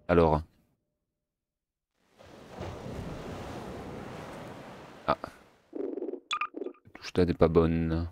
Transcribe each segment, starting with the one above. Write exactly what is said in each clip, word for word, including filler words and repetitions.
Alors. Ah. La touche là n'est pas bonne.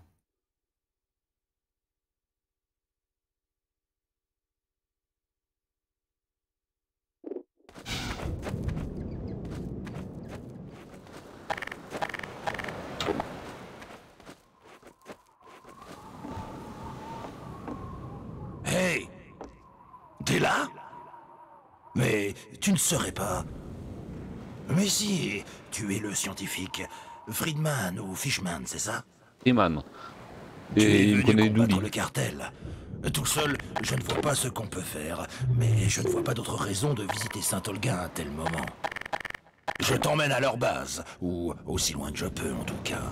Hey! T'es là? Mais tu ne serais pas... Mais si, tu es le scientifique. Friedman ou Fishman, c'est ça? Freeman. Tu es Et il me venu connaît combattre d'Ouli. le cartel. Tout seul, je ne vois pas ce qu'on peut faire, mais je ne vois pas d'autre raison de visiter Saint-Olga à un tel moment. Je t'emmène à leur base, ou aussi loin que je peux en tout cas.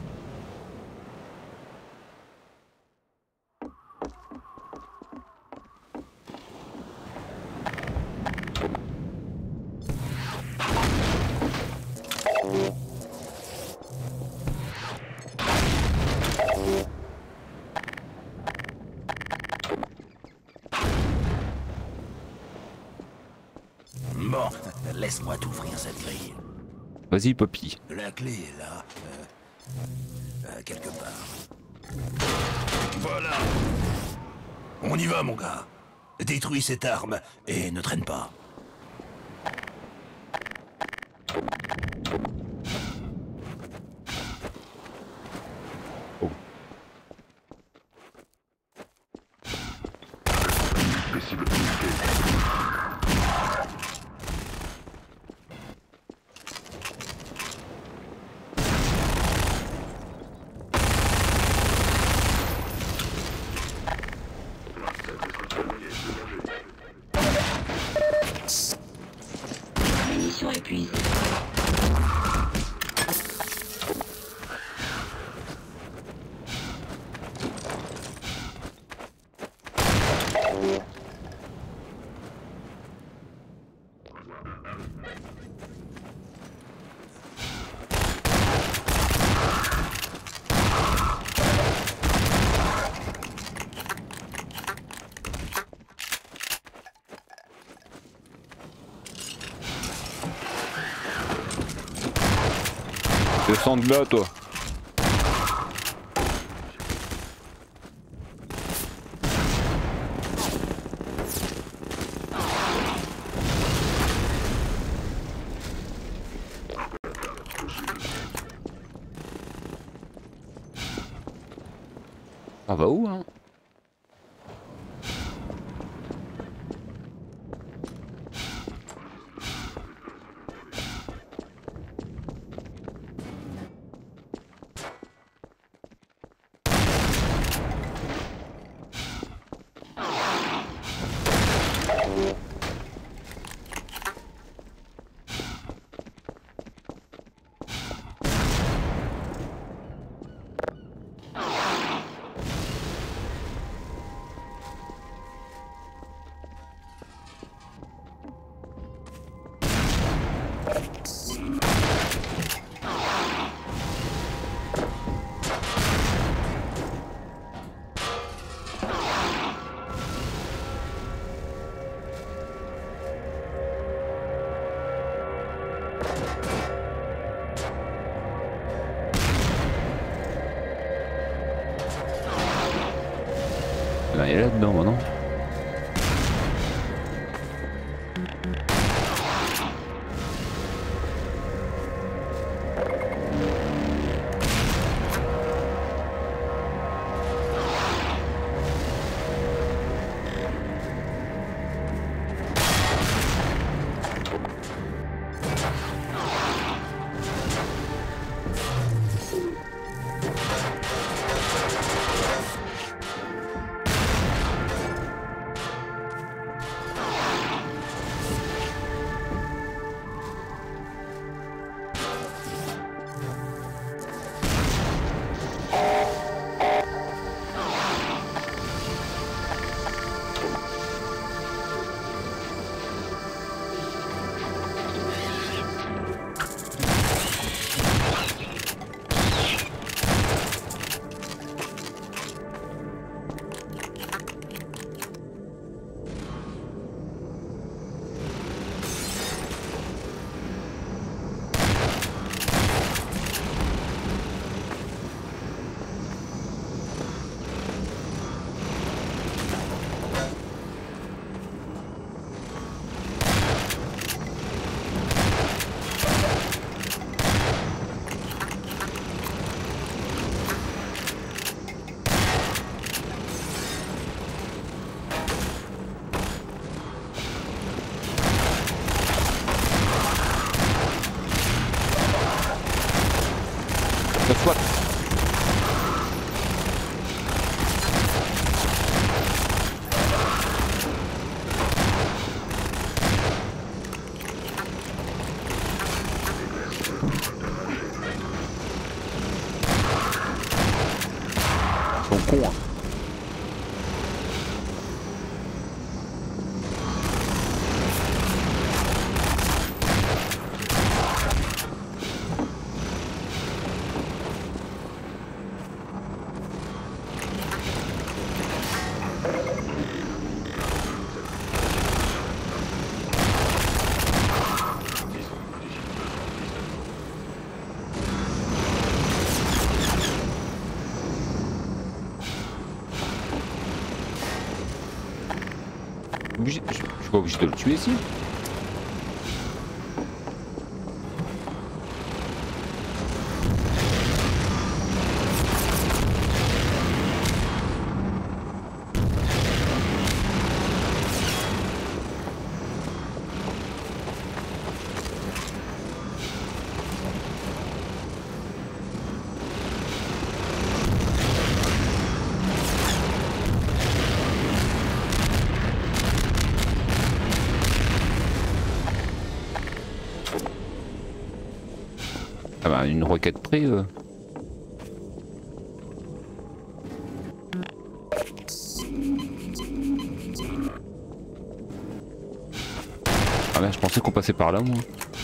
Bon, laisse-moi t'ouvrir cette grille. Vas-y, Poppy. La clé est là, euh, euh, quelque part. Voilà. On y va, mon gars. Détruis cette arme et ne traîne pas. Oh. Munitions épuisées. Descends de là, toi. On va où, hein? Là, il est là-dedans, bah non? Obligé- Je je suis pas obligé de le tuer ici. Ah bah une roquette près. Euh... Ah merde, je pensais qu'on passait par là moi.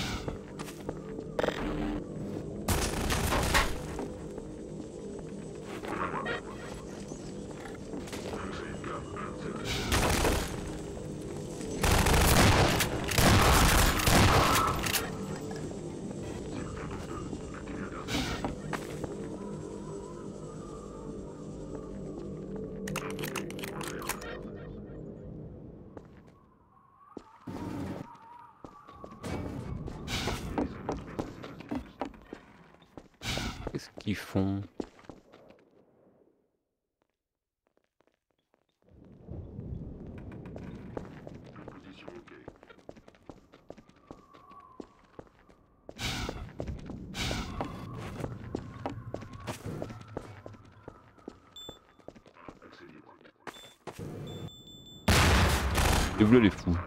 Qu'est-ce qu'ils font? Les bleus les fous.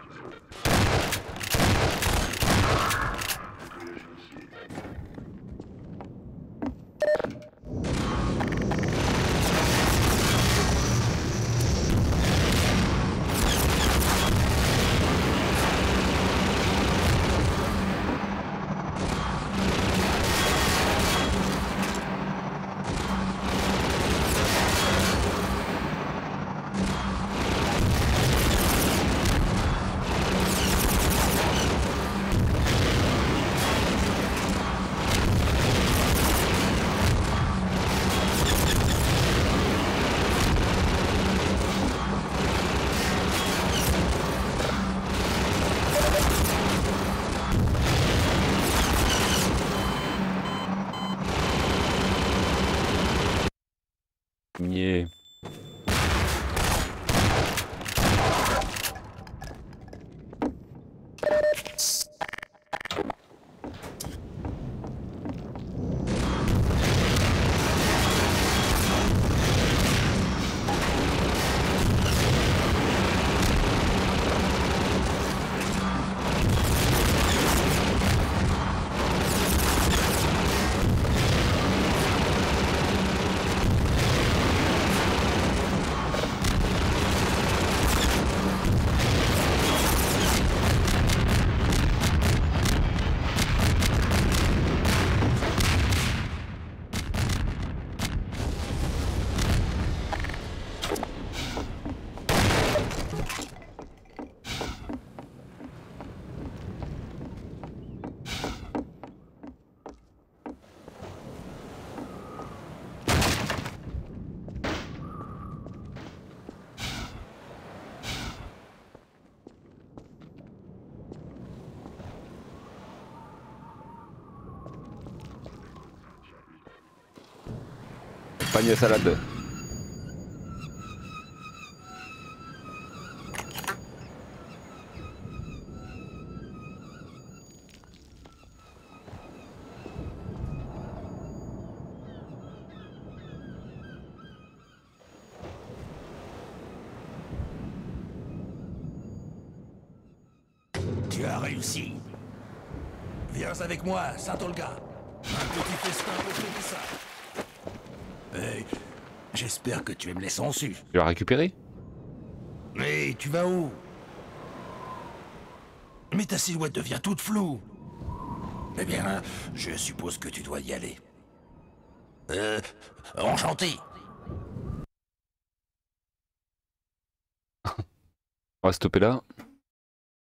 Yeah. Panier à salade. Tu as réussi. Viens avec moi, Saint-Olga. Un petit festin autour de ça. Hey, j'espère que tu aimes les sangsues. Tu l'as récupéré? Mais tu vas où? Mais ta silhouette devient toute floue. Eh bien, je suppose que tu dois y aller. Euh, enchanté. On va stopper là.